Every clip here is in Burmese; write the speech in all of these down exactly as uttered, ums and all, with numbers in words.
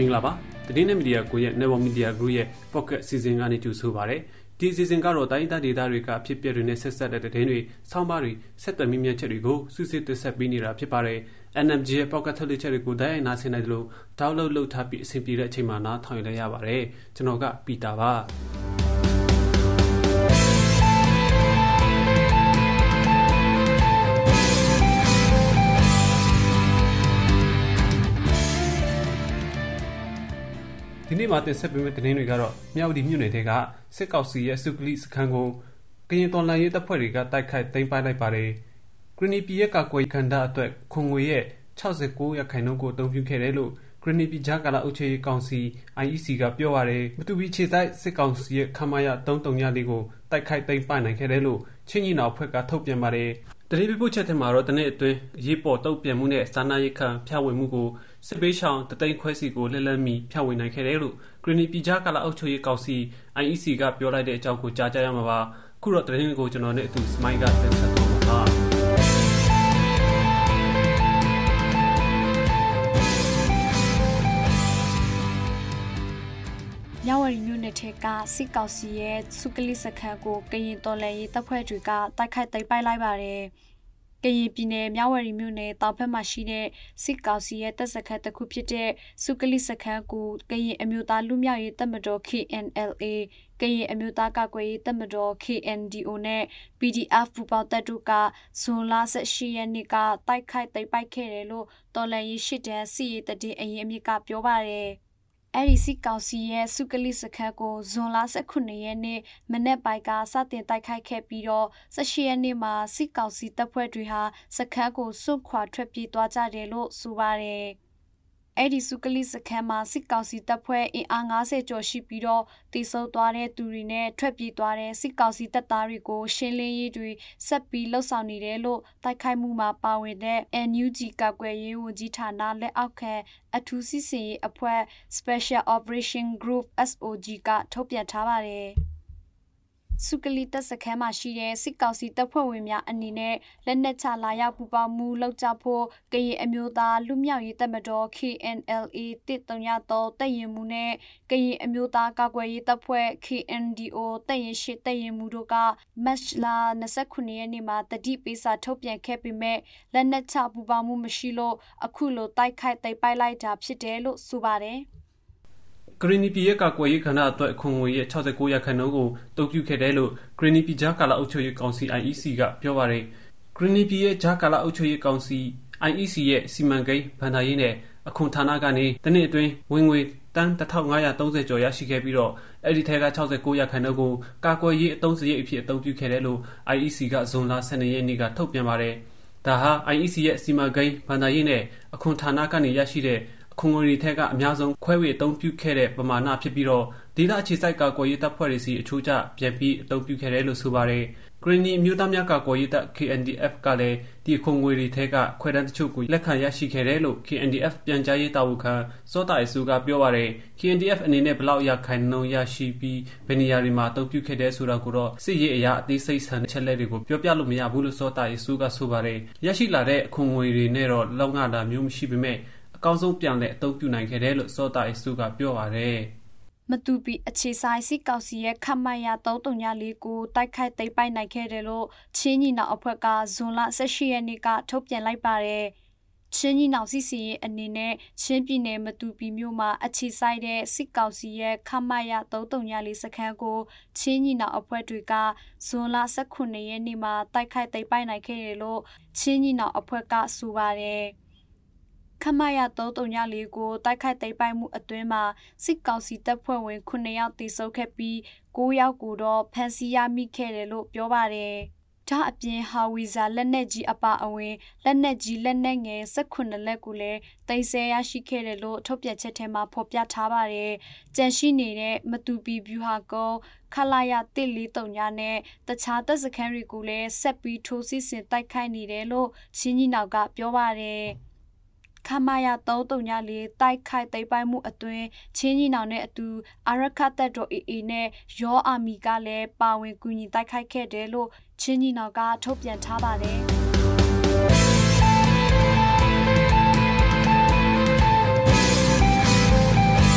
္ဂလာပါတည်င်းနဲ့မီဒီယာကိုရဲ့ Network Media Group ရဲ့ Pocket Season ကနေကြိုဆိုပါရစေဒီ Season ကတော့တိုင်းဒေသဒေသတွေကအဖြစ်အပျက်တွေနဲ့ဆက်ဆက်တဲ့သတင်းတွေဆောင်းပါးတွေဆက်သွယ်မြင့်မြတ်ချက်တွေကိုစုစည်းတင်ဆက်ပေးနေတာဖြစ်ပါတယ် N M G ရဲ့ Pocket ထုတ်လွှင့်ချက်တွေကိုတိုင်းအနာဆင်နိုင်သလို download လုပ်ထားပြီးအဆင်ပြေတဲ့အချိန်မှာနားထောင်ရရပါတယ်ကျွန်တော်ကပီတာပါဒီနေ့မှာတင်ဆက်ပေးမယ့်သတင်းတွေကတော့မြောက်ဒီမြို့နယ်တွေကစစ်ကောက်စီရဲ့စုကလိစခန်းကိုကရင်တော်လှန်ရေးတပ်ဖွဲ့တွေကတိုက်ခိုက်သိမ်းပိုက်လိုက်ပါတယ်။ဂရနီပီရဲ့ကာကွယ်ခန္ဓာအတွက်ခွန်ငွေရဲ့၆၉ရာခိုင်နှုန်းကိုအသုံးပြုခဲ့တယ်လို့ဂရနီပီဂျာကာလာအုပ်ချုပ်ရေးကောင်စီ I E C ကပြောပါတယ်။မတူပီခြေဆိုင်စစ်ကောင်စီရဲ့ခမာယ၃၃၄ကိုတိုက်ခိုက်သိမ်းပိုက်နိုင်ခဲ့တယ်လို့ချင်းညီနောင်အဖွဲ့ကထုတ်ပြန်ပါတယ်။တတိပိပုတ်ချက်ထဲမှာတော့တနေ့အတွင်းရေးပေါ်တုတ်ပြန်မှုနဲ့စာနာရေးခံဖြန့်ဝေမှုကိုစစ်ပေးချောင်းတသိန်းခွဲစီကိုလက်လက်မီဖြန့်ဝေနိုင်ခဲ့တယ်လို့ဂရနီပီဂျာကာလာအုပ်ချုပ်ရေးကောင်စီ I E C ကပြောလိုက်တဲ့အကြောင်းကိုကြားကြရမှာပါခုတော့တရင်ကိုကျွန်တော်နဲ့အတူစမိုင်းကတင်ဆက်တော့မှာပါမြောက်ဝရီမြို့နယ်ထဲကစစ်ကောင်စီရဲ့စုကလိစခန်းကိုကရင်တော်လှန်ရေးတပ်ဖွဲ့တွေကတိုက်ခိုက်သိမ်းပိုက်လိုက်ပါတယ်ကရင်ပြည်နယ်မြောက်ဝရီမြို့နယ်တောင်ဘက်မှာရှိတဲ့စစ်ကောင်စီရဲ့တပ်စခန်းတစ်ခုဖြစ်တဲ့စုကလိစခန်းကိုကရင်အမျိုးသားလူမျိုးရေးတပ်မတော် K N L A ကရင်အမျိုးသားကာကွယ်ရေးတပ်မတော် K N D O နဲ့ P D F ပူးပေါင်းတပ်တို့ကဇွန်လ၁၈ရက်နေ့ကတိုက်ခိုက်သိမ်းပိုက်ခဲ့တယ်လို့တော်လှန်ရေးရှစ်တန်းစစ်ရေးတပ်အရင်အမြစ်ကပြောပါတယ်အဲ့ဒီစစ်ကောင်စီရဲ့စုကလိစခန်းကိုဇွန်လ၁၉ရက်နေ့မနေ့ပိုင်းကစတင်တိုက်ခိုက်ခဲ့ပြီးတော့၁၈ရက်နေ့မှာစစ်ကောင်စီတပ်ဖွဲ့တွေဟာစခန်းကိုစွန့်ခွာထွက်ပြေးသွားကြတယ်လို့ဆိုပါတယ်အဲ့ဒီစုကလိစခန်းမှာစစ်ကောင်စီတပ်ဖွဲ့အင်အား၅၀ကျော်ရှိပြီးတော့တိစုံသွားတဲ့သူတွေနဲ့ထွက်ပြေးသွားတဲ့စစ်ကောင်စီတပ်သားတွေကိုရှင်းလင်းရေးတွေဆက်ပြီးလှုပ်ဆောင်နေတယ်လို့တိုက်ခိုက်မှုမှာပါဝင်တဲ့ N U G ကာကွယ်ရေးဝန်ကြီးဌာနလက်အောက်ခံအထူးစစ်စင်ရေးအဖွဲ့ Special Operation Group S O G ကထုတ်ပြန်ထားပါတယ်စုကလိတပ်စခန်းမှာရှိတဲ့စစ်ကောင်စီတပ်ဖွဲ့ဝင်များအနေနဲ့လက်နက်ချလာရောက်ပူပေါင်းမှုလုပ်ကြဖို့ကရင်အမျိုးသားလူမျိုးရေးတပ်မတော် K N L A တစ်၃၃တပ်ရင်မှုနဲ့ကရင်အမျိုးသားကာကွယ်ရေးတပ်ဖွဲ့ K N D O တပ်ရင်ရှိတပ်ရင်မှုတို့ကမတ်လ၂၉ရက်နေ့မှာတတိပေးစာထုတ်ပြန်ခဲ့ပေမဲ့လက်နက်ချပူပေါင်းမှုမရှိလို့အခုလိုတိုက်ခိုက်သိမ်းပိုက်လိုက်တာဖြစ်တယ်လို့ဆိုပါတယ်ဂရနီပီရဲ့ကာကွယ်ရေးခန္ဓာအတွက်ခွန်ငွေရဲ့၆၉ရာခိုင်နှုန်းကိုတုံ့ပြုခဲ့တယ်လို့ဂရနီပီဂျာကာလာအုပ်ချုပ်ရေးကောင်စီ I E C ကပြောပါတယ်ဂရနီပီရဲ့ဂျာကာလာအုပ်ချုပ်ရေးကောင်စီ I E C ရဲ့စီမံကိန်းဗန်ဒါရေးနဲ့အခွန်ဌာနကနေတနေ့အတွင်းဝင်ငွေတန်း၁၅၃၀ကျော်ရရှိခဲ့ပြီးတော့အဲ့ဒီထဲက၆၉ရာခိုင်နှုန်းကိုကာကွယ်ရေးအသုံးစရိတ်အဖြစ်အသုံးပြုခဲ့တယ်လို့ I E C ကဇွန်လ၁၂ရက်နေ့ကထုတ်ပြန်ပါတယ်ဒါဟာ I E C ရဲ့စီမံကိန်းဗန်ဒါရေးနဲ့အခွန်ဌာနကနေရရှိတဲ့ခွန်ငွေတွေထက်ကအများဆုံးခွဲဝေအသုံးပြုခဲ့တဲ့ပမာဏဖြစ်ပြီးတော့ဒေသအခြေစိုက်ကာကွယ်ရေးတပ်ဖွဲ့တွေစီအချိုးကျပြန်ပြီးအသုံးပြုခဲ့တယ်လို့ဆိုပါတယ်ဂရနီမျိုးသားများကာကွယ်ရေးတပ် K N D F ကလည်းဒီခွန်ငွေတွေထက်ကခွဲတန်းတချို့ကိုလက်ခံရရှိခဲ့တယ်လို့ K N D F ပြန်ကြားရေးတာဝန်ခံစောတာအစုကပြောပါတယ် K N D F အနေနဲ့ဘလောက်ရခိုင်နှုန်းရရှိပြီးဘယ်နေရာတွေမှာအသုံးပြုခဲ့တယ်ဆိုတာကိုတော့စစ်ရေးအရာအသေးစိတ်ဆန်ချက်လက်တွေကိုပြောပြလို့မရဘူးလို့စောတာအစုကဆိုပါတယ်ရရှိလာတဲ့ခွန်ငွေတွေနဲ့တော့လောက်ငါတာမျိုးမရှိပေမဲ့အကောင်းဆုံးပြန်လဲအသုံးပြုနိုင်ခဲ့တယ်လို့စောတာအစုကပြောပါတယ်မတူပီအခြေဆိုင်စစ်ကောင်စီရဲ့ခမရ၃၃၄ကိုတိုက်ခိုက်သိမ်းပိုက်နိုင်ခဲ့တယ်လို့ချင်းညီနောင်အဖွဲ့ကဇွန်လ၁၈ရက်နေ့ကထုတ်ပြန်လိုက်ပါတယ်ချင်းညီနောင်စစ်စီရဲ့အနေနဲ့ချင်းပြည်နယ်မတူပီမြို့မှာအခြေဆိုင်တဲ့စစ်ကောင်စီရဲ့ခမရ၃၃၄စခန်းကိုချင်းညီနောင်အဖွဲ့တွေကဇွန်လ၁၉ရက်နေ့မှာတိုက်ခိုက်သိမ်းပိုက်နိုင်ခဲ့တယ်လို့ချင်းညီနောင်အဖွဲ့ကဆိုပါတယ်ခမရ၃၃၄ကိုတိုက်ခိုက်သိမ်းပိုက်မှုအတွင်းမှာစစ်ကောင်စီတပ်ဖွဲ့ဝင်ခုနှစ်ယောက်တေဆုံးခဲ့ပြီး၉ယောက်ကိုတော့ဖမ်းဆီးရမိခဲ့တယ်လို့ပြောပါတယ်။ဒါအပြင်ဟာဝီဇာလက်နက်ကြီးအပါအဝင်လက်နက်ကြီးလက်နက်ငယ်၁၈လက်ကိုလည်းသိမ်းဆည်းရရှိခဲ့တယ်လို့ထုတ်ပြန်ချက်ထဲမှာဖော်ပြထားပါတယ်။ကြန့်ရှိနေတဲ့မတူပီဗျူဟာကုန်းခလာရတစ်လေးတုံညာနဲ့တခြားတပ်စခန်းတွေကိုလည်းဆက်ပြီးထိုးစစ်ဆင်တိုက်ခိုက်နေတယ်လို့ချင်းညီနောင်ကပြောပါတယ်။ခမရ၃၃၄တိုက်ခိုက်သိမ်းပိုက်မှုအတွင်းချင်းညီနောင်နဲ့အတူအာရခတပ်တော် A A နဲ့ရောအာမီကလည်းပါဝင်ကူညီတိုက်ခိုက်ခဲ့တယ်လို့ချင်းညီနောင်ကထုတ်ပြန်ထားပါတယ်။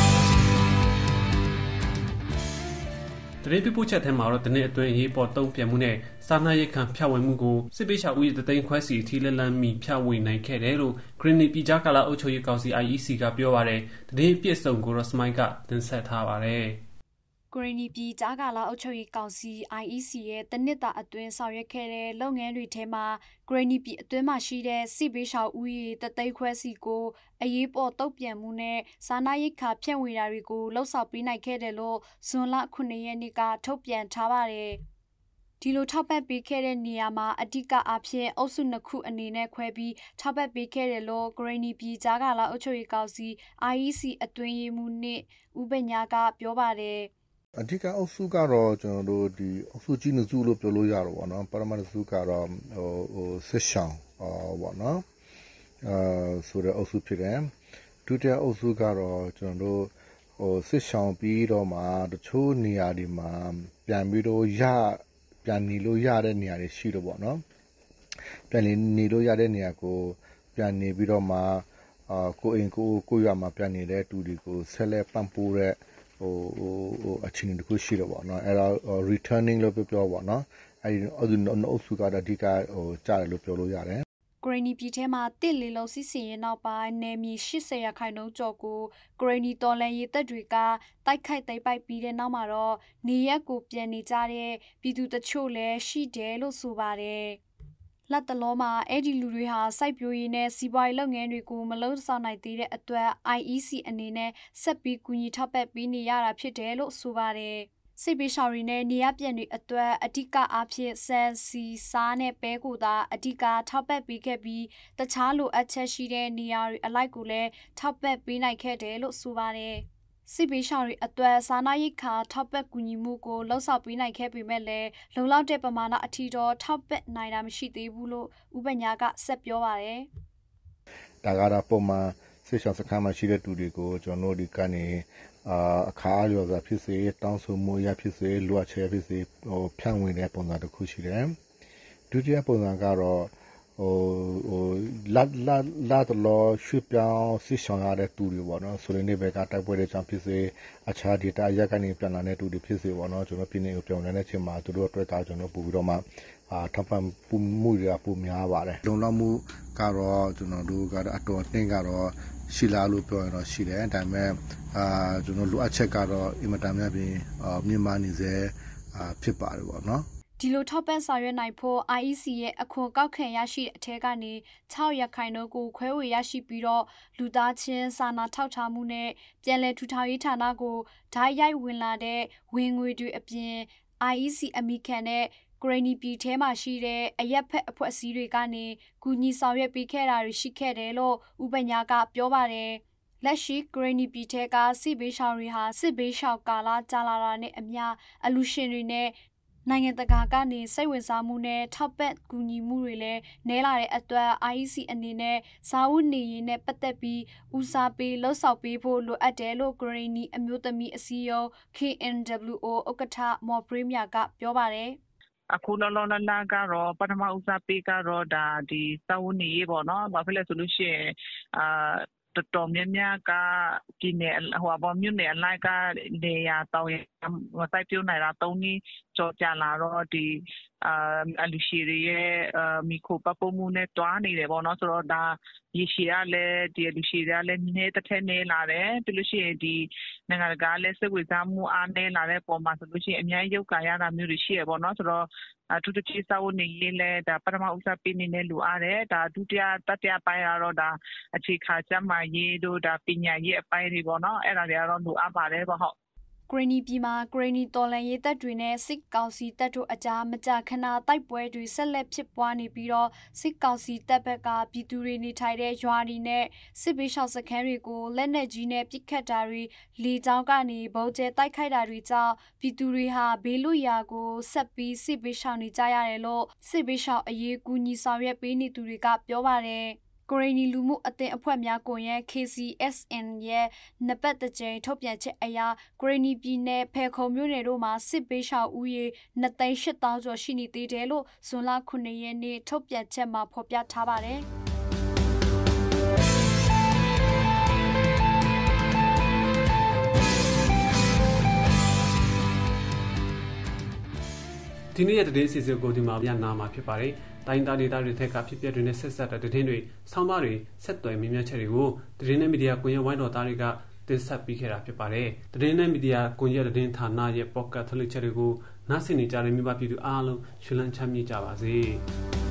တရင်ပြပို့ချက်ထဲမှာတော့တနေ့အတွင်းရေးပေါ်တုံ့ပြန်မှုနဲ့စာနာရိတ်ခံဖြန့်ဝေမှုကိုစစ်ပေးရှောက်ဦးရေတသိန်းခွဲစီအထိလက်လန်းမီဖြန့်ဝေနိုင်ခဲ့တယ်လို့ Green ပြည်ကြားကာလအုပ်ချုပ်ရေးကောင်စီ I E C ကပြောပါတယ်။တရင်ပြည့်စုံကိုတော့စမိုင်းကတင်ဆက်ထားပါတယ်။ Green ပြည်ကြားကာလအုပ်ချုပ်ရေးကောင်စီ I E C ရဲ့တနစ်တာအတွင်းဆောင်ရွက်ခဲ့တဲ့လုပ်ငန်းတွေထဲမှာ Green ပြည်အတွင်းမှာရှိတဲ့စစ်ပေးရှောက်ဦးရေတသိန်းခွဲစီကိုအရေးပေါ်တုံ့ပြန်မှုနဲ့စာနာရိတ်ခါဖြန့်ဝေတာတွေကိုလှုပ်ဆောင်ပေးနိုင်ခဲ့တယ်လို့ဇွန်လခုနှစ်ရက်နေ့ကထုတ်ပြန်ထားပါတယ်။ဒီလိုထောက်ပံ့ပေးခဲ့တဲ့နေရာမှာအဓိကအဖြစ်အုပ်စုနှစ်ခုအနေနဲ့ခွဲပြီးထောက်ပံ့ပေးခဲ့တယ်လို့ Green ပြည်ကြားကာလအုပ်ချုပ်ရေးကောင်စီ I E C အတွင်းရေးမှူးနှင့်ဦးပညာကပြောပါတယ်။အဓိကအုပ်စုကတော့ကျွန်တော်တို့ဒီအုပ်စုကြီးနှစ်စုလို့ပြောလို့ရတော့ဗောနော်ပထမတစ်စုကတော့ဟိုဟိုစစ်ရှောင်းဗောနော်အာဆိုတဲ့အုပ်စုဖြစ်တယ်ဒုတိယအုပ်စုကတော့ကျွန်တော်တို့ဟိုစစ်ရှောင်းပြီးတော့မှတချို့နေရာတွေမှာပြန်ပြီးတော့ရပြန်နေလို့ရတဲ့နေရာတွေရှိတော့ဗောနော်ပြန်နေနေလို့ရတဲ့နေရာကိုပြန်နေပြီးတော့မှအာကိုအိမ်ကိုကိုရွာမှာပြန်နေတဲ့တူတွေကိုဆက်လက်ပံ့ပိုးတဲ့ဟိုဟိုဟိုအချင်းတခုရှိတော့ဗောနော်အဲ့တော့ returning လို့ပြောပြောဗောနော်အဲ့ဒီအုပ်စုကတော့အဓိကဟိုကြားတယ်လို့ပြောလို့ရတယ် Green ပြည်ထဲမှာတစ်လီလုံးစစ်စင်ရင်နောက်ပိုင်းနယ်မြေ၈၀ရာခိုင်နှုန်းကျော်ကို Green တော်လန်ရေးတပ်တွေကတိုက်ခိုက်သိမ်းပိုက်ပြီးတဲ့နောက်မှာတော့နေရက်ကိုပြန်နေကြတဲ့ပြည်သူတချို့လည်းရှိတယ်လို့ဆိုပါတယ်။လက်တလုံးမှာအဲ့ဒီလူတွေဟာစိုက်ပျိုးရေးနဲ့စီးပွားရေးလုပ်ငန်းတွေကိုမလုပ်ဆောင်နိုင်သေးတဲ့အတွက် I E C အနေနဲ့ဆက်ပြီးကူညီထောက်ပံ့ပေးနေရတာဖြစ်တယ်လို့ဆိုပါတယ်။စစ်ပေးရှောင်တွေနဲ့နေရပြန်တွေအတွက်အဓိကအားဖြင့်ဆန်စီစားနဲ့ပဲကိုသာအဓိကထောက်ပံ့ပေးခဲ့ပြီးတခြားလိုအပ်ချက်ရှိတဲ့နေရာတွေအလိုက်ကိုလည်းထောက်ပံ့ပေးနိုင်ခဲ့တယ်လို့ဆိုပါတယ်။စစ်ပေးရှောင်တွေအတွက်စာနာရိတ်ခါထောက်ပံ့ကူညီမှုကိုလှုံ့ဆော်ပေးနိုင်ခဲ့ပေမဲ့လည်းလုံလောက်တဲ့ပမာဏအထီတော့ထောက်ပံ့နိုင်တာမရှိသေးဘူးလို့ဥပညာကဆက်ပြောပါတယ်။ဒါကတော့ပုံမှန်စစ်ရှောင်စခန်းမှာရှိတဲ့သူတွေကိုကျွန်တော်တို့ဒီကနေအာအခါအလျော်စွာဖြစ်စေတောင်းဆိုမှုရဖြစ်စေလွှတ်ချက်ဖြစ်စေဟိုဖြန့်ဝေတဲ့ပုံစံတစ်ခုရှိတယ်ဒုတိယပုံစံကတော့ဟိုဟိုလက်လက်လက်တော်ရွှေ့ပြောင်းစစ်ဆောင်ရတဲ့သူတွေပေါ့နော်ဆိုရင်ဒီဘက်ကတိုက်ပွဲတွေကြောင့်ဖြစ်စေအခြား data ရက်ကနေပြန်လာတဲ့သူတွေဖြစ်စေပေါ့နော်ကျွန်တော်ပြည်နေကိုပြောင်းလဲတဲ့အချိန်မှာသူတို့အတွက်ကကျွန်တော်ပို့ပြီးတော့မှအာထပ်ပံမှုတွေကပိုများပါတယ်လုံလောက်မှုကတော့ကျွန်တော်တို့ကတော့အတော်အသင့်ကတော့ရှိလားလို့ပြောရင်တော့ရှိတယ်ဒါပေမဲ့အာကျွန်တော်လိုအပ်ချက်ကတော့အင်မတန်များပြီးအာမြန်မာနေစေအာဖြစ်ပါတယ်ပေါ့နော်ဒီလိုထောက်ပံ့ဆောင်ရွက်နိုင်ဖို့ I E C ရဲ့အခွန်ကောက်ခံရရှိတဲ့အထက်ကနေ၆ရာခိုင်နှုန်းကိုခွဲဝေရရှိပြီးတော့လူသားချင်းစာနာထောက်ထားမှုနဲ့ပြည်내ထူထောင်ရေးဌာနကိုဓာတ်ရိုက်ဝင်လာတဲ့ဝင်ငွေတွေအပြင် I E C အမိခံတဲ့ Green ပြည်ထဲမှာရှိတဲ့အရက်ဖက်အဖွဲ့အစည်းတွေကနေကူညီဆောင်ရွက်ပေးခဲ့တာတွေရှိခဲ့တယ်လို့ဥပညာကပြောပါတယ်လက်ရှိ Green ပြည်ထဲကစစ်ဘေးရှောင်တွေဟာစစ်ဘေးရှောင်ကာလကြာလာတာနဲ့အမျှအလူရှင်တွေနဲ့နိုင်ငံတကာကနေစိတ်ဝင်စားမှုနဲ့ထောက်ပံ့ကူညီမှုတွေလည်းနည်းလာတဲ့အတွက် I E C အနေနဲ့စာဝတ်နေရေးနဲ့ပတ်သက်ပြီးဦးစားပေးလှုပ်ဆောင်ပေးဖို့လိုအပ်တယ်လို့ Green အမျိုးသမီးအစည်းအရုံး K N W O ဥက္ကဋ္ဌမော်ပရီးမြာကပြောပါတယ်အခုလောလောလလကတော့ပထမဦးစားပေးကတော့ဒါဒီစာဝတ်နေရေးပေါ့နော်ဘာဖြစ်လဲဆိုလို့ရှိရင်အာတော်တော်များများကပြည်နယ်ဟိုဘောမြို့နယ်အလိုက်ကနေရာတောင်းရစိုက်ပြုတ်နိုင်တာသုံးနည်းကြော်ကြလာတော့ဒီအာအလူရှိရဲ့မိခိုပပမှုနဲ့တွားနေတယ်ပေါ့နော်ဆိုတော့ဒါရေရှည်ကလည်းဒီအလူရှိကလည်းနည်းတစ်ထက်နေလာတယ်ပြီးလို့ရှိရင်ဒီနိုင်ငံကလည်းစိတ်ဝင်စားမှုအားနည်းလာတဲ့ပုံမှာဆိုလို့ရှိရင်အများကြီးရုပ်ကာရတာမျိုးတွေရှိရပေါ့နော်ဆိုတော့အထူးသဖြင့်စာဝတ်နေရေးလဲဒါပထမဦးစားပေးနေနဲ့လိုအားတယ်ဒါဒုတိယတတိယပိုင်းကတော့ဒါအခြေခံကျန်းမာရေးတို့ဒါပညာရေးအပိုင်းတွေပေါ့နော်အဲ့ဒါတွေကတော့လိုအပ်ပါတယ်ပေါ့ဟုတ် Green ပြည်မှာ Green တော်လန်ရေးတပ်တွေနဲ့စစ်ကောင်စီတပ်တို့အကြားမကြာခဏတိုက်ပွဲတွေဆက်လက်ဖြစ်ပွားနေပြီးတော့စစ်ကောင်စီတပ်ဘက်ကပြည်သူတွေနေထိုင်တဲ့ရွာတွေနဲ့စစ်ပေးရှောင်စခန်းတွေကိုလက်နက်ကြီးနဲ့ပစ်ခတ်တာတွေလေကြောင်းကနေဗုံးကျဲတိုက်ခိုက်တာတွေကြောင့်ပြည်သူတွေဟာဘေးလွတ်ရာကိုဆက်ပြီးစစ်ပေးရှောင်နေကြရတယ်လို့စစ်ပေးရှောင်အရေးကူညီဆောင်ရွက်ပေးနေသူတွေကပြောပါတယ်Green လူမှုအသင်းအဖွဲ့များကွန်ရက် K C S N ရဲ့နံပါတ်တစ်ကြိမ်ထုတ်ပြန်ချက်အရ Green ပြည်နယ်ဖယ်ခုံမြို့နယ်တို့မှာစစ်ပေးရှောင်ဦးရေနှစ်သိန်းရှစ်သောင်းကျော်ရှိနေသေးတယ်လို့ဇွန်လခုနှစ်ရက်နေ့ထုတ်ပြန်ချက်မှာဖော်ပြထားပါတယ်။ဒီနေ့ရဲ့သတင်းအစီအစဉ်ကိုဒီမှာပြန်နာမှာဖြစ်ပါတယ်တိုင်းသားဒေသတွေထက်ကဖြစ်ပျက်တွေနဲ့ဆက်ဆက်တဲ့သတင်းတွေဆောင်းပါးတွေဆက်သွယ်မြင်မြတ်ချက်တွေကိုသတင်းနဲ့မီဒီယာကွန်ရက်ဝိုင်းတော်သားတွေကတင်ဆက်ပေးခဲ့တာဖြစ်ပါတယ်သတင်းနဲ့မီဒီယာကွန်ရက်သတင်းဌာနရဲ့ပေါ့ကတ်ထုတ်လွှင့်ချက်တွေကိုနားဆင်နေကြတဲ့မိဘပြည်သူအားလုံးရှင်လန်းချမ်းမြေ့ကြပါစေ